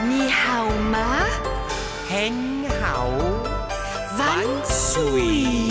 Ni hao ma. Hen hao. Wan sui.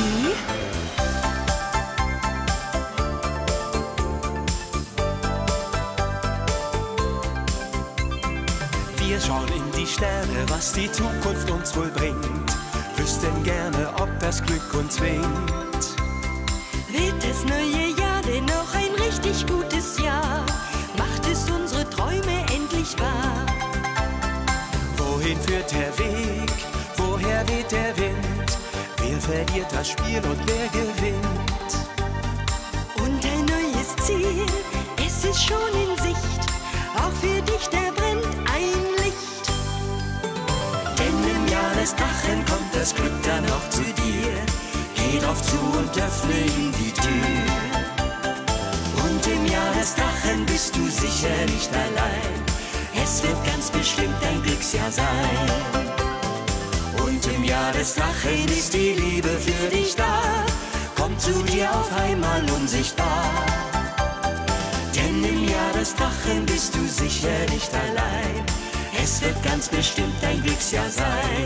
Wir schauen in die Sterne, was die Zukunft uns wohl bringt. Wüssten gerne, ob das Glück uns winkt. Wird das neue Jahr denn noch ein richtig gutes Jahr? Macht es unsere Träume endlich wahr? Wohin führt der Weg? Woher weht der Wind? Wer verliert das Spiel und wer gewinnt? Und ein neues Ziel, es ist schon in Sicht. Auch für dich, da brennt ein Licht. Denn im Jahr des Drachen kommt das Glück dann auch zu dir. Geh drauf zu und öffne ihm die Tür. Und im Jahr des Drachen bist du sicher nicht allein. Es wird ganz bestimmt dein Glücksjahr sein. Und im Jahr des Drachen ist die Liebe für dich da. Kommt zu dir auf einmal unsichtbar. Denn im Jahr des Drachen bist du sicher nicht allein. Es wird ganz bestimmt dein Glücksjahr sein.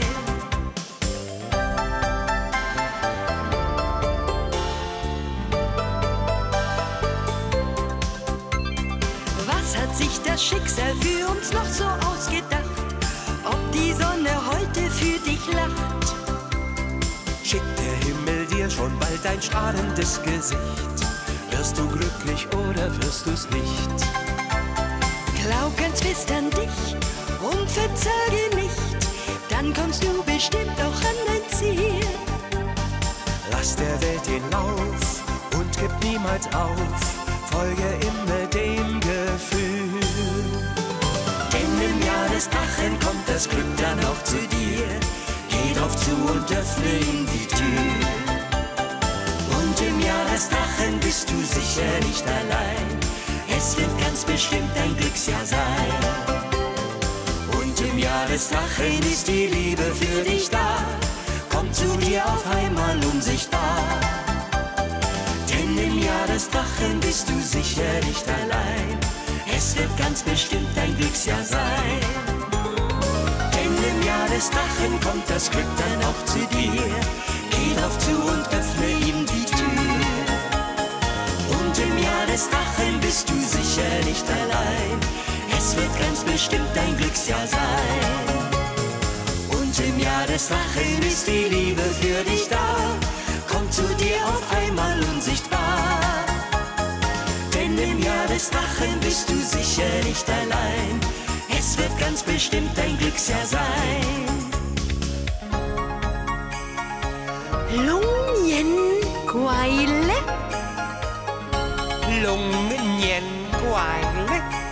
Was hat sich das Schicksal für uns noch so ausgedacht? Ob die Sonne heute für dich lacht? Schickt der Himmel dir schon bald ein strahlendes Gesicht? Wirst du glücklich oder wirst du's nicht? Glaub ganz fest an dich und verzage nicht, dann kommst du bestimmt auch an dein Ziel. Lass der Welt den Lauf und gib niemals auf, folge immer dem Gefühl. Denn im Jahr des Drachen kommt das Glück dann auch zu dir. Geh drauf zu und öffne ihm die Tür. Und im Jahr des Drachen bist du sicher nicht allein. Es wird ganz bestimmt dein Glücksjahr sein. Und im Jahr des Drachen ist die Liebe für dich da. Kommt zu dir auf einmal unsichtbar. Denn im Jahr des Drachen bist du sicher nicht allein. Es wird ganz bestimmt dein Glücksjahr sein. Denn im Jahr des Drachen kommt das Glück dann auch zu dir. Geh drauf zu und öffne ihm die Tür. Und im Jahr des Drachen bist du sicher nicht allein. Es wird ganz bestimmt dein Glücksjahr sein. Und im Jahr des Drachen ist die Liebe für dich da. Kommt zu dir auf einmal unsichtbar. Denn im Jahr des Drachen bist du sicher nicht allein. Es wird ganz bestimmt dein Glücksjahr sein. Lung yen quai le. Lung yen quai le.